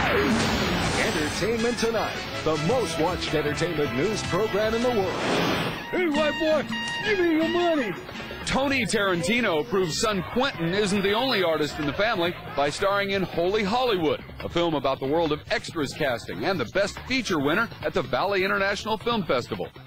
Entertainment Tonight, the most watched entertainment news program in the world. Hey, white boy, give me your money. Tony Tarantino proves son Quentin isn't the only artist in the family by starring in Holy Hollywood, a film about the world of extras casting and the Best Feature winner at the Valley International Film Festival.